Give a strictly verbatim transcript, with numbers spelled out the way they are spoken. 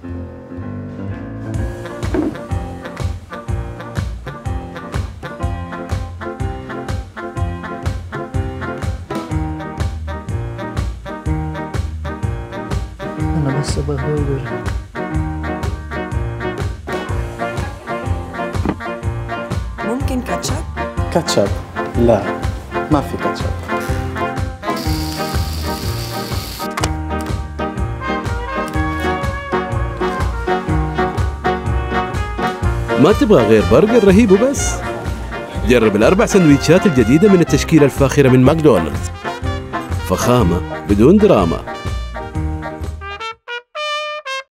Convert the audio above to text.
أنا بس أبغى برجر. ممكن كاتشب؟ كاتشب؟ لا، ما في كاتشب. ما تبغى غير برجر رهيب وبس؟ جرب الأربع سندويتشات الجديدة من التشكيلة الفاخرة من ماكدونالدز. فخامة بدون دراما.